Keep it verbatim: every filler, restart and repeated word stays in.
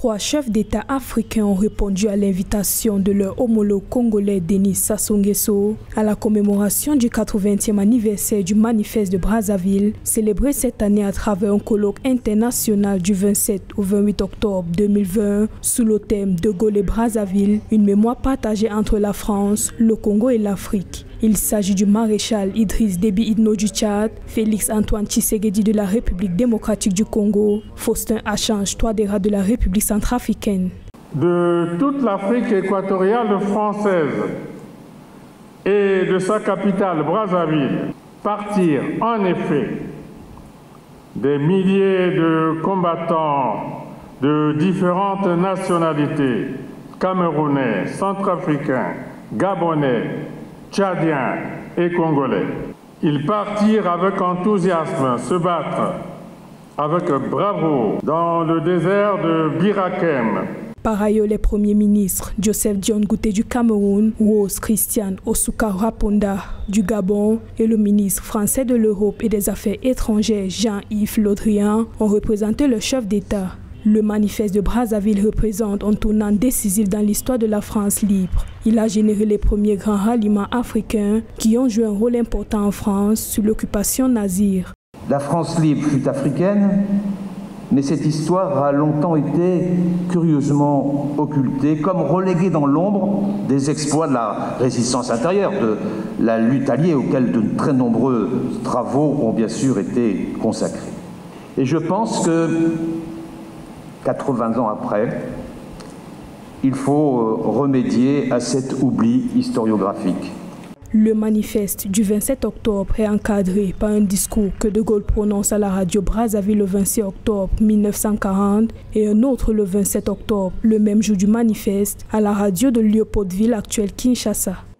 Trois chefs d'État africains ont répondu à l'invitation de leur homologue congolais Denis Sassou Nguesso à la commémoration du quatre-vingtième anniversaire du manifeste de Brazzaville, célébré cette année à travers un colloque international du vingt-sept au vingt-huit octobre deux mille vingt sous le thème De Gaulle et Brazzaville, une mémoire partagée entre la France, le Congo et l'Afrique. Il s'agit du maréchal Idriss Déby Itno du Tchad, Félix Antoine Tshisekedi de la République démocratique du Congo, Faustin Archange Touadéra de la République centrafricaine. De toute l'Afrique équatoriale française et de sa capitale Brazzaville, partirent en effet des milliers de combattants de différentes nationalités, camerounais, centrafricains, gabonais, tchadiens et congolais. Ils partirent avec enthousiasme se battre avec bravoure dans le désert de Birakem. Par ailleurs, les premiers ministres Joseph Dion Ngouté du Cameroun, Rose Christiane Osuka Raponda du Gabon et le ministre français de l'Europe et des Affaires étrangères Jean-Yves Le Drian ont représenté le chef d'État. Le manifeste de Brazzaville représente un tournant décisif dans l'histoire de la France libre. Il a généré les premiers grands ralliements africains qui ont joué un rôle important en France sous l'occupation nazie. La France libre fut africaine, mais cette histoire a longtemps été curieusement occultée, comme reléguée dans l'ombre des exploits de la résistance intérieure, de la lutte alliée, auxquels de très nombreux travaux ont bien sûr été consacrés. Et je pense que quatre-vingts ans après, il faut remédier à cet oubli historiographique. Le manifeste du vingt-sept octobre est encadré par un discours que De Gaulle prononce à la radio Brazzaville le vingt-six octobre mille neuf cent quarante et un autre le vingt-sept octobre, le même jour du manifeste, à la radio de Léopoldville, actuelle Kinshasa.